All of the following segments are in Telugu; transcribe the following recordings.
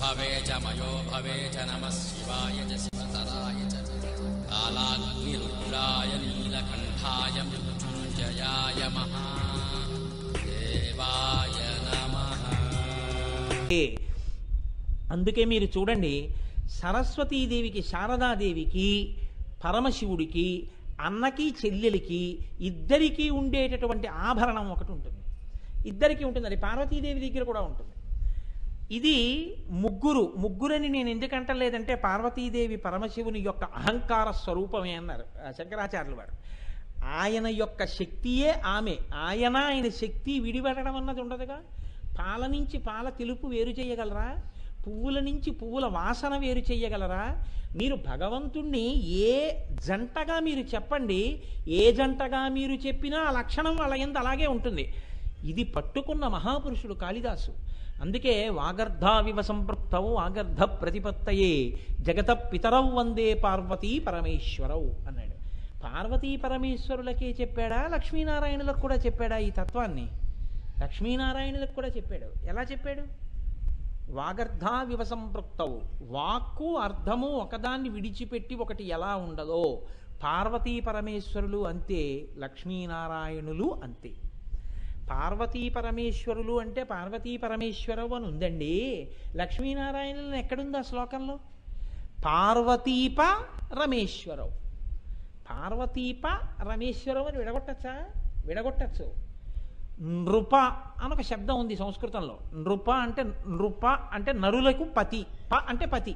भवे च मयो भवे च नमः शिवाय च शिवतराय च कालाग्निरुद्राय नीलकण्ठाय मृत्युञ्जयाय महादेवाय नमः। అందుకే మీరు చూడండి, సరస్వతీదేవికి శారదాదేవికి పరమశివుడికి అన్నకి చెల్లెలికి ఇద్దరికీ ఉండేటటువంటి ఆభరణం ఒకటి ఉంటుంది. ఇద్దరికీ ఉంటుంది. అది పార్వతీదేవి దగ్గర కూడా ఉంటుంది. ఇది ముగ్గురని నేను ఎందుకంటలేదంటే పార్వతీదేవి పరమశివుని యొక్క అహంకార స్వరూపమే అన్నారు శంకరాచార్యులు వారు. ఆయన యొక్క శక్తియే ఆమె. ఆయన శక్తి విడిపెట్టడం అన్నది ఉండదుగా. పాల నుంచి పాల తెలుపు వేరు చేయగలరా? పువ్వుల నుంచి పువ్వుల వాసన వేరు చేయగలరా? మీరు భగవంతుణ్ణి ఏ జంటగా మీరు చెప్పండి, ఏ జంటగా మీరు చెప్పినా ఆ లక్షణం వాళ్ళ యందు అలాగే ఉంటుంది. ఇది పట్టుకున్న మహాపురుషుడు కాళిదాసు. అందుకే వాగర్ధావివ సంపృక్తౌ వాగర్ధ ప్రతిపత్తయే జగత పితరౌ వందే పార్వతీ పరమేశ్వరౌ అన్నాడు. పార్వతీ పరమేశ్వరులకే చెప్పాడా, లక్ష్మీనారాయణులకు కూడా చెప్పాడా ఈ తత్వాన్ని? లక్ష్మీనారాయణులకు కూడా చెప్పాడు. ఎలా చెప్పాడు? వాగర్ధావివ సంపృక్తౌ, వాక్కు అర్థము ఒకదాన్ని విడిచిపెట్టి ఒకటి ఎలా ఉండదో పార్వతీ పరమేశ్వరులు అంతే, లక్ష్మీనారాయణులు అంతే. పార్వతీ పరమేశ్వరులు అంటే పార్వతీ పరమేశ్వరవు అని ఉందండి. లక్ష్మీనారాయణులను ఎక్కడుంది ఆ శ్లోకంలో? పార్వతీప రమేశ్వరవు. పార్వతీప రమేశ్వరవు అని విడగొట్టచ్చా? విడగొట్టచ్చు. నృప అని ఒక శబ్దం ఉంది సంస్కృతంలో. నృప అంటే నరులకు పతి, ప అంటే పతి.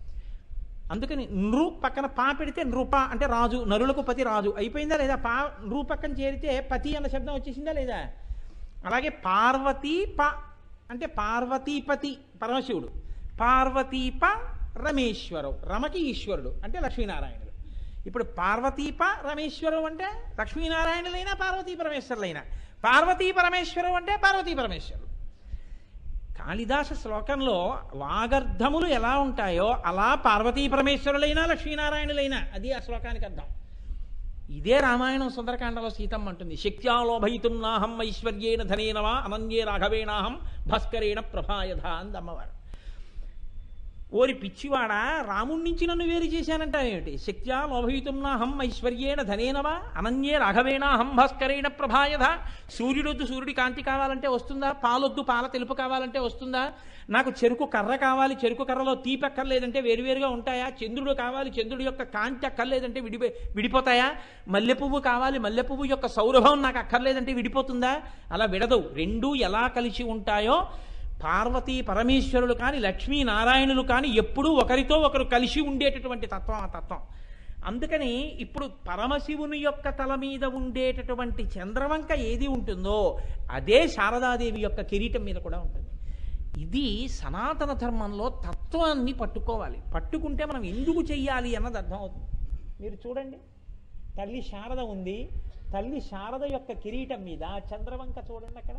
అందుకని నృ పక్కన పా పెడితే నృప అంటే రాజు, నరులకు పతి రాజు అయిపోయిందా లేదా? పా నృ పక్కన చేరితే పతి అన్న శబ్దం వచ్చేసిందా లేదా? అలాగే పార్వతీప అంటే పార్వతీపతి పరమశివుడు, పార్వతీప రమేశ్వరవు, రమకి ఈశ్వరుడు అంటే లక్ష్మీనారాయణుడు. ఇప్పుడు పార్వతీప రమేశ్వరవు అంటే లక్ష్మీనారాయణులైనా పార్వతీ పరమేశ్వరులైనా, పార్వతీ పరమేశ్వరం అంటే పార్వతీ పరమేశ్వరుడు. కాళిదాస శ్లోకంలో వాగర్ధములు ఎలా ఉంటాయో అలా పార్వతీ పరమేశ్వరులైనా లక్ష్మీనారాయణులైనా, అది ఆ శ్లోకానికి అర్థం. ఇదే రామాయణం సుందరకాండలో సీతమ్మ అంటుంది, శక్త్యా లోభయితుం నాహం ఐశ్వర్యేణ ధనేన వా అనన్యే రాఘవేణాహం భాస్కరేణ ప్రభాయధ అంది అమ్మవారు. ఓరి పిచ్చివాడా, రాముడి నుంచి నన్ను వేరు చేశానంటావేమిటి? శక్త్యా లోభయితుం నాహం ఐశ్వర్యేణ ధనేన వా అనన్యే రాఘవేణాహం భాస్కరేణ ప్రభాయధ. సూర్యుడొద్దు సూర్యుడి కాంతి కావాలంటే వస్తుందా? పాలొద్దు పాల తెలుపు కావాలంటే వస్తుందా? నాకు చెరుకు కర్ర కావాలి, చెరుకు కర్రలో తీపి అక్కర్లేదంటే వేరువేరుగా ఉంటాయా? చంద్రుడు కావాలి, చంద్రుడి యొక్క కాంతి అక్కర్లేదంటే విడిపోతాయా? మల్లె పువ్వు కావాలి, మల్లె పువ్వు యొక్క సౌరభం నాకు అక్కర్లేదంటే విడిపోతుందా? అలా విడదు. రెండూ ఎలా కలిసి ఉంటాయో పార్వతీ పరమేశ్వరులు కానీ లక్ష్మీనారాయణులు కానీ ఎప్పుడూ ఒకరితో ఒకరు కలిసి ఉండేటటువంటి తత్వం ఆ తత్వం. అందుకని ఇప్పుడు పరమశివుని యొక్క తల మీద ఉండేటటువంటి చంద్రవంక ఏది ఉంటుందో అదే శారదాదేవి యొక్క కిరీటం మీద కూడా ఉంటుంది. ఇది సనాతన ధర్మంలో తత్వాన్ని పట్టుకోవాలి. పట్టుకుంటే మనం ఎందుకు చెయ్యాలి అన్నది అర్థమవుతుంది. మీరు చూడండి, తల్లి శారద ఉంది, తల్లి శారద యొక్క కిరీటం మీద చంద్రవంక చూడండి. అక్కడ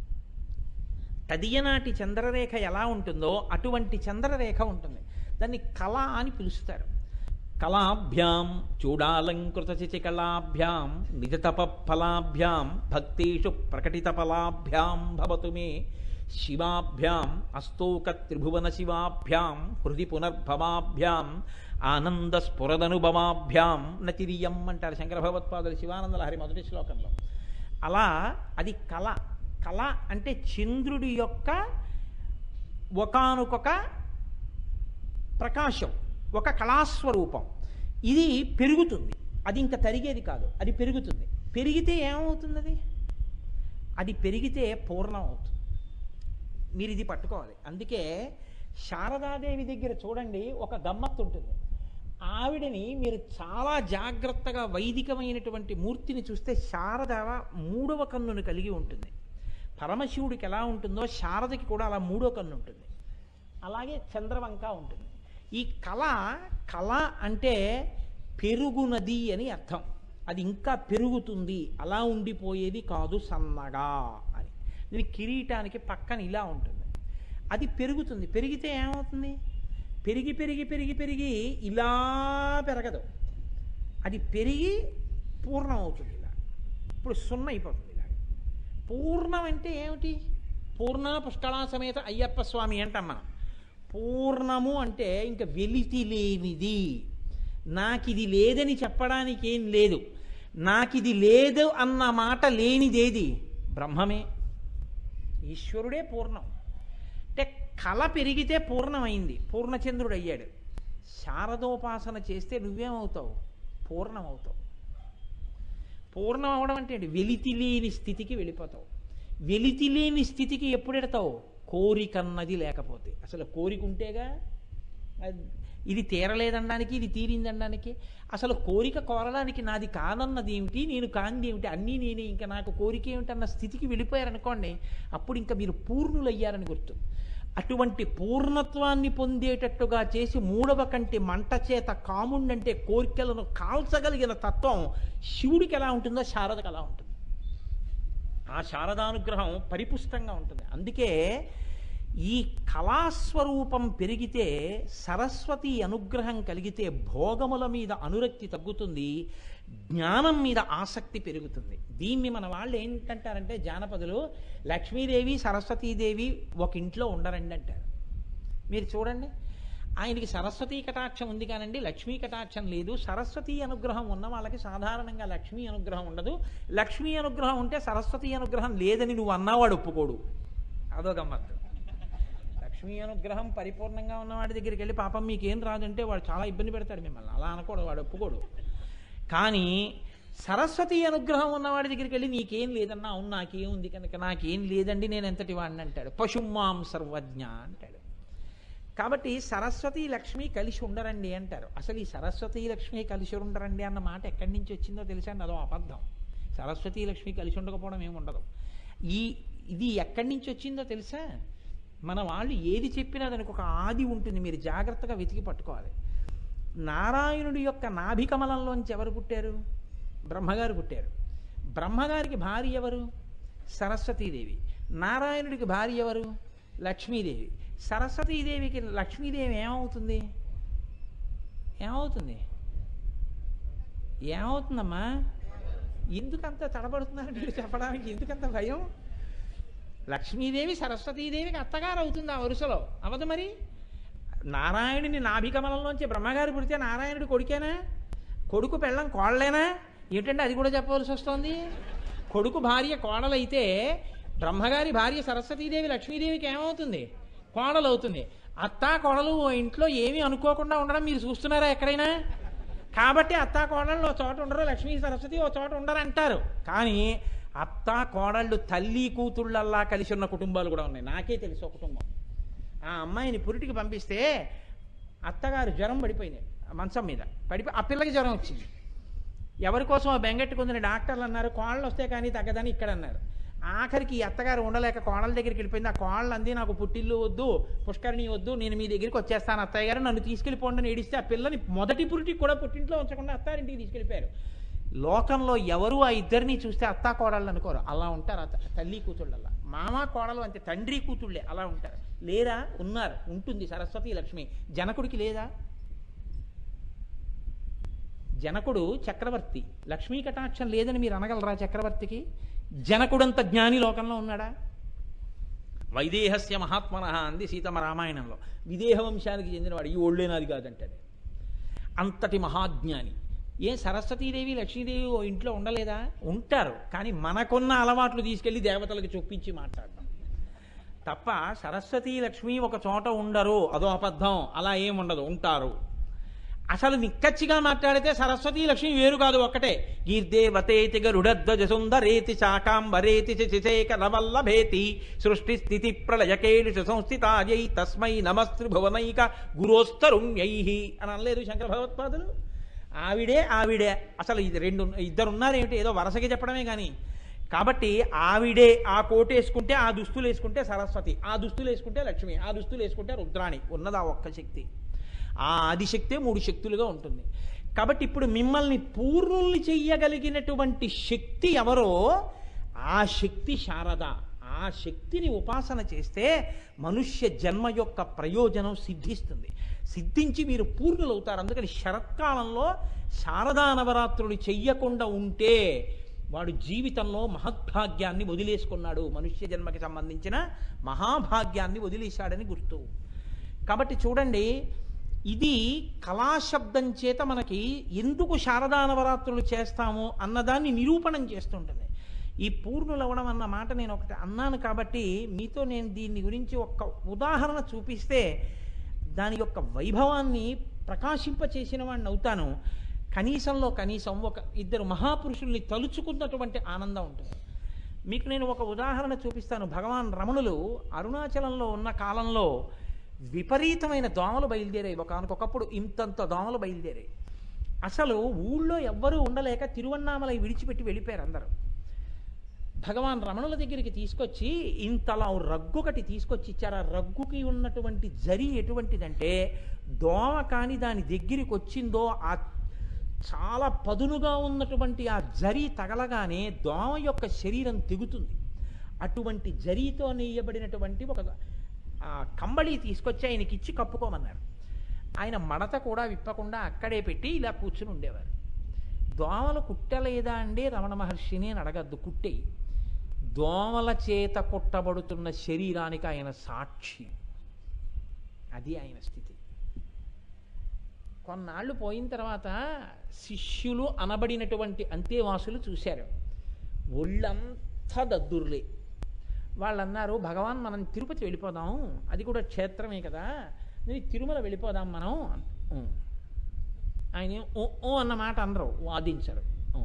తదియనాటి చంద్రరేఖ ఎలా ఉంటుందో అటువంటి చంద్రరేఖ ఉంటుంది. దాన్ని కళ అని పిలుస్తారు. కళాభ్యాం చూడాలంకృత చిచికళాభ్యాం నిజతప ఫలాభ్యాం భక్తేషు ప్రకటిత ఫలాభ్యాం భవతు మే శివాభ్యాం అస్తోక త్రిభువన శివాభ్యాం హృది పునర్భవాభ్యాం ఆనంద స్ఫురదనుభవాభ్యాం నతిరియం అంటారు శంకర భగవత్పాదులు శివానంద లహరి మొదటి శ్లోకంలో. అలా అది కళ. కళ అంటే చంద్రుడి యొక్క ఒకానొక ప్రకాశం, ఒక కళాస్వరూపం. ఇది పెరుగుతుంది, అది ఇంకా తరిగేది కాదు, అది పెరుగుతుంది. పెరిగితే ఏమవుతుంది? అది పెరిగితే పూర్ణం అవుతుంది. మీరు ఇది పట్టుకోవాలి. అందుకే శారదాదేవి దగ్గర చూడండి ఒక గమ్మత్తు ఉంటుంది. ఆవిడని మీరు చాలా జాగ్రత్తగా వైదికమైనటువంటి మూర్తిని చూస్తే శారద మూడవ కన్నును కలిగి ఉంటుంది. పరమశివుడికి ఎలా ఉంటుందో శారదకి కూడా అలా మూడో కన్ను ఉంటుంది. అలాగే చంద్రవంక ఉంటుంది. ఈ కళ అంటే పెరుగునది అని అర్థం. అది ఇంకా పెరుగుతుంది, అలా ఉండిపోయేది కాదు సన్నగా అని. దీని కిరీటానికి పక్కన ఇలా ఉంటుంది. అది పెరుగుతుంది. పెరిగితే ఏమవుతుంది? పెరిగి పెరిగి పెరిగి పెరిగి ఇలా పెరగదు, అది పెరిగి పూర్ణం అవుతుంది. ఇలా ఇప్పుడు సున్న అయిపోతుంది. ఇలా పూర్ణం అంటే ఏమిటి? పూర్ణ పుష్కళా సమేత అయ్యప్ప స్వామి అంటాం మనం. పూర్ణము అంటే ఇంకా వెలితి లేనిది. నాకిది లేదని చెప్పడానికి ఏం లేదు. నాకిది లేదు అన్న మాట లేనిదేది బ్రహ్మమే. ఈశ్వరుడే పూర్ణం. అంటే కళ పెరిగితే పూర్ణమైంది, పూర్ణచంద్రుడు అయ్యాడు. శారదోపాసన చేస్తే నువ్వేమవుతావు? పూర్ణమవుతావు. పూర్ణం అవడం అంటే ఏంటి? వెలితి లేని స్థితికి వెళ్ళిపోతావు. వెలితి లేని స్థితికి ఎప్పుడు ఎడతావు? కోరికన్నది లేకపోతే. అసలు కోరిక ఉంటేగా ఇది తీరలేదనడానికి, ఇది తీరిందనడానికి. అసలు కోరిక కోరడానికి నాది కానన్నది ఏమిటి, నేను కానిది ఏమిటి, అన్నీ నేనే, ఇంకా నాకు కోరిక ఏమిటన్న స్థితికి వెళ్ళిపోయారనుకోండి, అప్పుడు ఇంకా మీరు పూర్ణులయ్యారని గుర్తు. అటువంటి పూర్ణత్వాన్ని పొందేటట్టుగా చేసి మూడవ కంటి మంట చేత కాముండంటే కోరికలను కాల్చగలిగిన తత్వం శివుడికి ఎలా ఉంటుందో శారదకు అలా ఉంటుంది. ఆ శారదానుగ్రహం పరిపుష్టంగా ఉంటుంది. అందుకే ఈ కళాస్వరూపం పెరిగితే, సరస్వతి అనుగ్రహం కలిగితే భోగముల మీద అనురక్తి తగ్గుతుంది, జ్ఞానం మీద ఆసక్తి పెరుగుతుంది. దీన్ని మన వాళ్ళు ఏంటంటారంటే, జానపదులు, లక్ష్మీదేవి సరస్వతీదేవి ఒక ఇంట్లో ఉండరండి అంటారు. మీరు చూడండి, ఆయనకి సరస్వతీ కటాక్షం ఉంది కానండి లక్ష్మీ కటాక్షం లేదు. సరస్వతీ అనుగ్రహం ఉన్న వాళ్ళకి సాధారణంగా లక్ష్మీ అనుగ్రహం ఉండదు. లక్ష్మీ అనుగ్రహం ఉంటే సరస్వతీ అనుగ్రహం లేదని నువ్వు అన్నావాడు ఒప్పుకోడు. అదో గమ్మత్తు. లక్ష్మీ అనుగ్రహం పరిపూర్ణంగా ఉన్నవాడి దగ్గరికి వెళ్ళి పాపం మీకేం రాదంటే వాడు చాలా ఇబ్బంది పెడతాడు మిమ్మల్ని. అలా అనకూడదు, వాడు ఒప్పుకోడు. కానీ సరస్వతి అనుగ్రహం ఉన్నవాడి దగ్గరికి వెళ్ళి నీకేం లేదన్నా, అవును నాకేం ఉంది కనుక నాకేం లేదండి నేను ఎంతటి వాడిని అంటాడు. పశుమాం సర్వజ్ఞ అంటాడు. కాబట్టి సరస్వతి లక్ష్మి కలిసి ఉండరండి అంటారు. అసలు ఈ సరస్వతి లక్ష్మి కలిసి ఉండరండి అన్న మాట ఎక్కడి నుంచి వచ్చిందో తెలుసా అండి? అదో అబద్ధం. సరస్వతి లక్ష్మి కలిసి ఉండకపోవడం ఏమి ఉండదు. ఇది ఎక్కడి నుంచి వచ్చిందో తెలుసా? మన వాళ్ళు ఏది చెప్పినా దానికి ఒక ఆది ఉంటుంది, మీరు జాగ్రత్తగా వెతికి పట్టుకోవాలి. నారాయణుడి యొక్క నాభికమలంలోంచి ఎవరు పుట్టారు? బ్రహ్మగారు పుట్టారు. బ్రహ్మగారికి భార్య ఎవరు? సరస్వతీదేవి. నారాయణుడికి భార్య ఎవరు? లక్ష్మీదేవి. సరస్వతీదేవికి లక్ష్మీదేవి ఏమవుతుంది? ఏమవుతుందమ్మా? ఎందుకంత తడబడుతున్నారు మీరు చెప్పడానికి? ఎందుకంత భయం? లక్ష్మీదేవి సరస్వతీదేవికి అత్తగారు అవుతుంది ఆ వరుసలో, అవదు మరి. నారాయణుని నాభికమలంలోంచి బ్రహ్మగారు పుడితే నారాయణుడి కొడుకేనా? కొడుకు పెళ్ళం కోడలేనా? ఏమిటంటే అది కూడా చెప్పవలసి వస్తుంది. కొడుకు భార్య కోడలైతే బ్రహ్మగారి భార్య సరస్వతీదేవి లక్ష్మీదేవికి ఏమవుతుంది? కోడలు అవుతుంది. అత్తా కోడలు ఇంట్లో ఏమీ అనుకోకుండా ఉండడం మీరు చూస్తున్నారా ఎక్కడైనా? కాబట్టి అత్తా కోడళ్ళు ఓ చోట ఉండరు, లక్ష్మీ సరస్వతి ఓ చోట ఉండరు అంటారు. కానీ అత్తా కోడళ్ళు తల్లి కూతుళ్ళల్లా కలిసి ఉన్న కుటుంబాలు కూడా ఉన్నాయి. నాకే తెలుసు ఒక కుటుంబం. ఆ అమ్మాయిని పురిటికి పంపిస్తే అత్తగారు జ్వరం పడిపోయింది, మంచం మీద పడిపోయి ఆ పిల్లకి జ్వరం వచ్చింది. ఎవరి కోసం ఆ బెంగెట్టుకుందని డాక్టర్లు అన్నారు, కోళ్ళు వస్తే కానీ తగ్గదని ఇక్కడ అన్నారు. ఆఖరికి ఈ అత్తగారు ఉండలేక కోడల దగ్గరికి వెళ్ళిపోయింది. ఆ కోళ్ళు అంది, నాకు పుట్టిల్లు వద్దు, పుష్కరిణి వద్దు, నేను మీ దగ్గరికి వచ్చేస్తాను అత్తయ్య గారు, నన్ను తీసుకెళ్ళిపోండి అని ఏడిస్తే ఆ పిల్లని మొదటి పురిటికి కూడా పుట్టింట్లో ఉంచకుండా అత్తారింటికి తీసుకెళ్ళిపోయారు. లోకంలో ఎవరు ఆ ఇద్దరిని చూస్తే అత్తా కోడళ్ళు అనుకోరు, అలా ఉంటారు. తల్లి కూతుళ్ళల్లా మామ కోడలు అంతే, తండ్రి కూతుళ్ళే అలా ఉంటారు. లేరా? ఉన్నారు, ఉంటుంది సరస్వతి లక్ష్మి. జనకుడికి లేదా? జనకుడు చక్రవర్తి, లక్ష్మీ కటాక్షం లేదని మీరు అనగలరా చక్రవర్తికి? జనకుడంత జ్ఞాని లోకంలో ఉన్నాడా? వైదేహస్య మహాత్మన అంది సీతమ్మ రామాయణంలో. విదేహ వంశానికి చెందినవాడు, ఈ ఒళ్ళేనాది కాదంటాడు. అంతటి మహాజ్ఞాని. సరస్వతీదేవి లక్ష్మీదేవి ఓ ఇంట్లో ఉండలేదా? ఉంటారు. కానీ మనకున్న అలవాట్లు తీసుకెళ్లి దేవతలకు చొప్పించి మాట్లాడడం తప్ప సరస్వతీ లక్ష్మి ఒక చోట ఉండరు, అదో అబద్ధం. అలా ఏముండదు, ఉంటారు. అసలు నిక్కచ్చిగా మాట్లాడితే సరస్వతీ లక్ష్మి వేరు కాదు, ఒక్కటే. గీర్దేవతేతి గరుడధ్వజ సుందరేతి శాకాంబరేతి శశిశేఖ నవల్లభేతి సృష్టి స్థితి ప్రళయకేళుష సంస్థితాయై తస్మై నమస్త్రిభువనైక గురోస్తరుణ్యై అని అనలేదు శంకర భగవత్పాదులు? ఆవిడే అసలు ఇద్దరున్నారేమిటి? ఏదో వరసకి చెప్పడమే కానీ. కాబట్టి ఆవిడే ఆ కోటు వేసుకుంటే, ఆ దుస్తులు వేసుకుంటే సరస్వతి, ఆ దుస్తులు వేసుకుంటే లక్ష్మి, ఆ దుస్తులు వేసుకుంటే రుద్రాణి. ఉన్నది ఆ ఒక్క శక్తి. ఆ ఆదిశక్తే 3 శక్తులుగా ఉంటుంది. కాబట్టి ఇప్పుడు మిమ్మల్ని పూర్ణుల్ని చెయ్యగలిగినటువంటి శక్తి ఎవరో ఆ శక్తి శారద. ఆ శక్తిని ఉపాసన చేస్తే మనుష్య జన్మ యొక్క ప్రయోజనం సిద్ధిస్తుంది. సిద్ధించి మీరు పూర్ణులవుతారు. అందుకని శరత్కాలంలో శారదా నవరాత్రులు చెయ్యకుండా ఉంటే వాడు జీవితంలో మహద్భాగ్యాన్ని వదిలేసుకున్నాడు, మనుష్య జన్మకి సంబంధించిన మహాభాగ్యాన్ని వదిలేశాడని గుర్తు. కాబట్టి చూడండి, ఇది కళాశబ్దం చేత మనకి ఎందుకు శారదా నవరాత్రులు చేస్తాము అన్నదాన్ని నిరూపణం చేస్తుంటుంది. ఈ పూర్ణులవడం అన్న మాట నేను ఒకటి అన్నాను కాబట్టి మీతో నేను దీని గురించి ఒక్క ఉదాహరణ చూపిస్తే దాని యొక్క వైభవాన్ని ప్రకాశింపచేసిన వాడిని అవుతాను. కనీసంలో కనీసం ఒక ఇద్దరు మహాపురుషుల్ని తలుచుకున్నటువంటి ఆనందం ఉంటుంది. మీకు నేను ఒక ఉదాహరణ చూపిస్తాను. భగవాన్ రమణులు అరుణాచలంలో ఉన్న కాలంలో విపరీతమైన దోమలు బయలుదేరాయి. ఒకనకొకప్పుడు ఇంతంత దోమలు బయలుదేరాయి. అసలు ఊళ్ళో ఎవ్వరూ ఉండలేక తిరువన్నామలై విడిచిపెట్టి వెళ్ళిపోయారు అందరూ. భగవాన్ రమణుల దగ్గరికి తీసుకొచ్చి ఇంతలా రగ్గొకటి తీసుకొచ్చి ఇచ్చారు. ఆ రగ్గుకి ఉన్నటువంటి జరి ఎటువంటిదంటే, దోమ కానీ దాని దగ్గరికి వచ్చిందో ఆ చాలా పదునుగా ఉన్నటువంటి ఆ జరి తగలగానే దోమ యొక్క శరీరం తెగుతుంది. అటువంటి జరీతో నెయ్యబడినటువంటి ఒక కంబళి తీసుకొచ్చి ఆయనకి ఇచ్చి కప్పుకోమన్నారు. ఆయన మడత కూడా విప్పకుండా అక్కడే పెట్టి ఇలా కూర్చుని ఉండేవారు. దోమలు కుట్టలేదా అండి రమణ మహర్షిని అని అడగద్దు, కుట్టేయి. దోమల చేత కొట్టబడుతున్న శరీరానికి ఆయన సాక్షి. అది ఆయన స్థితి. కొన్నాళ్ళు పోయిన తర్వాత శిష్యులు అనబడినటువంటి అంతేవాసులు చూశారు. ఒళ్ళంతా దద్దుర్లే. వాళ్ళు అన్నారు, భగవాన్ మనం తిరుపతి వెళ్ళిపోదాం, అది కూడా క్షేత్రమే కదా, నేను తిరుమల వెళ్ళిపోదాం మనం. ఆయన ఓ అన్న మాట అందరూ వాదించారు.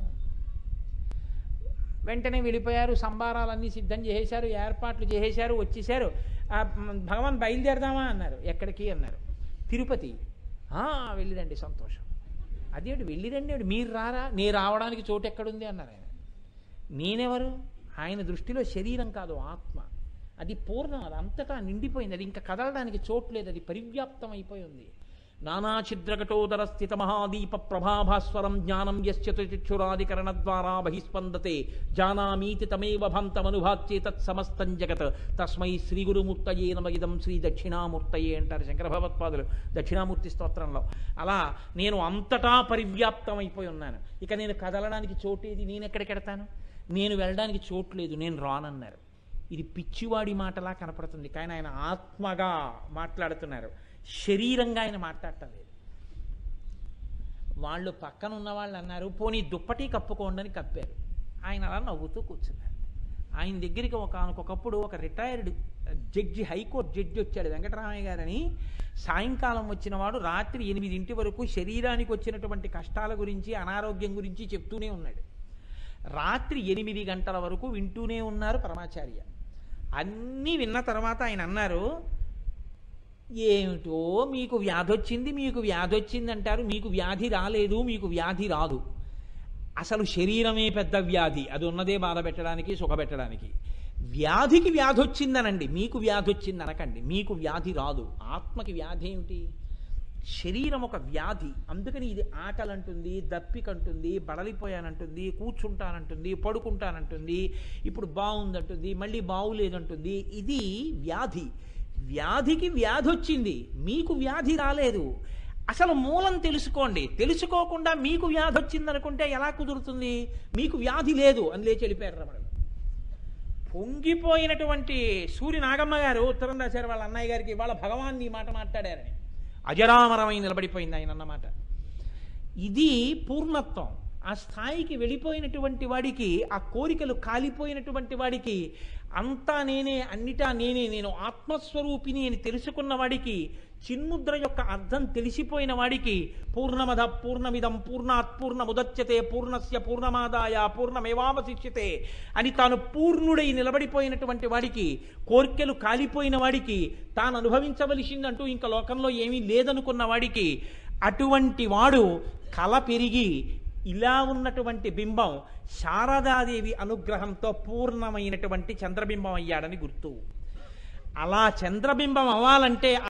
వెంటనే వెళ్ళిపోయారు. సంబారాలన్నీ సిద్ధం చేసేశారు, ఏర్పాట్లు చేసేశారు, వచ్చేసారు. భగవాన్ బయలుదేరదామా అన్నారు. ఎక్కడికి అన్నారు. తిరుపతి. వెళ్ళిరండి, సంతోషం. అదేంటి వెళ్ళిరండి, మీరు రారా? నేను రావడానికి చోటు ఎక్కడుంది అన్నారు ఆయన. నేనెవరు? ఆయన దృష్టిలో శరీరం కాదు, ఆత్మ. అది పూర్ణం, అది అంతటా నిండిపోయింది. అది ఇంకా కదలడానికి చోటు లేదు, అది పరివ్యాప్తం అయిపోయి ఉంది. నానాఛిద్రకటోదర స్థిత మహాదీప ప్రభాభాస్వరం జ్ఞానం యశ్చతుచురాదికరణ ద్వారా బహిస్పందతే జానామీతి తమేవ భాంతమనుభాత్యే తత్సమస్తం జగత్ తస్మై శ్రీ గురుమూర్తయే నమ ఇదం శ్రీ దక్షిణామూర్తయే అంటారు శంకర భగవత్పాదులు దక్షిణామూర్తి స్తోత్రంలో. అలా నేను అంతటా పరివ్యాప్తం అయిపోయి ఉన్నాను. ఇక నేను కదలడానికి చోటేది, నేను ఎక్కడికెడతాను? నేను వెళ్ళడానికి చోటు లేదు, నేను రానన్నారు. ఇది పిచ్చివాడి మాటలా కనపడుతుంది, కానీ ఆయన ఆత్మగా మాట్లాడుతున్నారు, శరీరంగా ఆయన మాట్లాడటం లేదు. వాళ్ళు పక్కన ఉన్న వాళ్ళు అన్నారు, పోనీ దుప్పటి కప్పుకోండి అని కప్పారు. ఆయన అలా నవ్వుతూ కూర్చున్నారు. ఆయన దగ్గరికి ఒకనకొకప్పుడు ఒక రిటైర్డ్ జడ్జి, హైకోర్టు జడ్జి వచ్చాడు, వెంకటరామయ్య గారని. సాయంకాలం వచ్చిన వాడు రాత్రి 8 వరకు శరీరానికి వచ్చినటువంటి కష్టాల గురించి, అనారోగ్యం గురించి చెప్తూనే ఉన్నాడు. రాత్రి 8 గంటల వరకు వింటూనే ఉన్నారు పరమాచార్య. అన్నీ విన్న తర్వాత ఆయన అన్నారు, ఏమిటో మీకు వ్యాధి వచ్చింది, మీకు వ్యాధి వచ్చింది అంటారు, మీకు వ్యాధి రాలేదు, మీకు వ్యాధి రాదు. అసలు శరీరమే పెద్ద వ్యాధి, అది ఉన్నదే బాధ పెట్టడానికి, సుఖపెట్టడానికి. వ్యాధికి వ్యాధి వచ్చిందనండి, మీకు వ్యాధి వచ్చింది అనకండి. మీకు వ్యాధి రాదు. ఆత్మకి వ్యాధి ఏమిటి? శరీరం ఒక వ్యాధి. అందుకని ఇది ఆకలంటుంది, దప్పికంటుంది, బడలిపోయానంటుంది, కూర్చుంటానంటుంది, పడుకుంటానంటుంది, ఇప్పుడు బాగుందంటుంది, మళ్ళీ బాగులేదంటుంది. ఇది వ్యాధి. వ్యాధికి వ్యాధి వచ్చింది, మీకు వ్యాధి రాలేదు. అసలు మూలం తెలుసుకోండి. తెలుసుకోకుండా మీకు వ్యాధి వచ్చిందనుకుంటే ఎలా కుదురుతుంది? మీకు వ్యాధి లేదు అని లేచి వెళ్ళిపోయారు రమణులు. పొంగిపోయినటువంటి సూర్య నాగమ్మ గారు ఉత్తరం రాశారు వాళ్ళ అన్నయ్య గారికి, వాళ్ళ భగవాన్ ఈ మాట మాట్లాడారని. అజరామరమై నిలబడిపోయింది ఆయన అన్నమాట. ఇది పూర్ణత్వం. ఆ స్థాయికి వెళ్ళిపోయినటువంటి వాడికి, ఆ కోరికలు కాలిపోయినటువంటి వాడికి, అంతా నేనే, అన్నిటా నేనే, నేను ఆత్మస్వరూపిణి అని తెలుసుకున్న వాడికి, చిన్ముద్ర యొక్క అర్థం తెలిసిపోయిన వాడికి, పూర్ణమద పూర్ణమిదం పూర్ణాత్ పూర్ణముదచ్యతే పూర్ణస్య పూర్ణమాదాయ పూర్ణమేవావశిష్యతే అని తాను పూర్ణుడై నిలబడిపోయినటువంటి వాడికి, కోర్కెలు కాలిపోయిన వాడికి, తాను అనుభవించవలసిందంటూ ఇంకా లోకంలో ఏమీ లేదనుకున్న వాడికి, అటువంటి వాడు కల పెరిగి ఇలా ఉన్నటువంటి బింబం శారదాదేవి అనుగ్రహంతో పూర్ణమైనటువంటి చంద్రబింబం అయ్యాడని గుర్తు. అలా చంద్రబింబం అవ్వాలంటే